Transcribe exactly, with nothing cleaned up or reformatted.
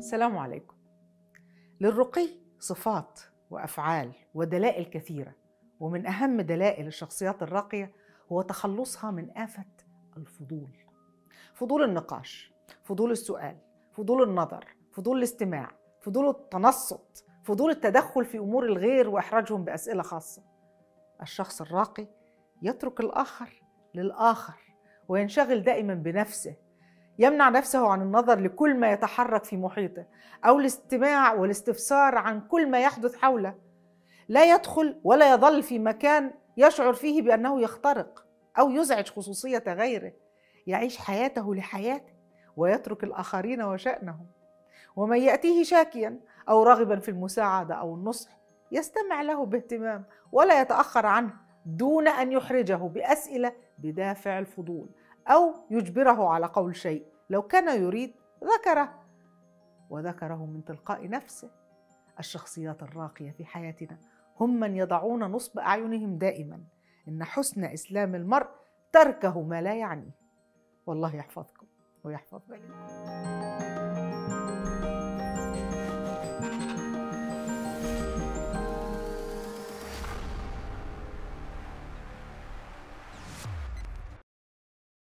السلام عليكم. للرقي صفات وأفعال ودلائل كثيرة، ومن أهم دلائل الشخصيات الراقية هو تخلصها من آفة الفضول. فضول النقاش، فضول السؤال، فضول النظر، فضول الاستماع، فضول التنصت، فضول التدخل في أمور الغير وإحراجهم بأسئلة خاصة. الشخص الراقي يترك الآخر للآخر وينشغل دائما بنفسه، يمنع نفسه عن النظر لكل ما يتحرك في محيطه أو الاستماع والاستفسار عن كل ما يحدث حوله. لا يدخل ولا يظل في مكان يشعر فيه بأنه يخترق أو يزعج خصوصية غيره. يعيش حياته لحياته ويترك الآخرين وشأنهم. ومن يأتيه شاكيا أو راغبا في المساعدة أو النصح يستمع له باهتمام ولا يتأخر عنه دون أن يحرجه بأسئلة بدافع الفضول أو يجبره على قول شيء لو كان يريد ذكره وذكره من تلقاء نفسه. الشخصيات الراقية في حياتنا هم من يضعون نصب أعينهم دائما إن حسن إسلام المرء تركه ما لا يعنيه. والله يحفظكم ويحفظ بينكم.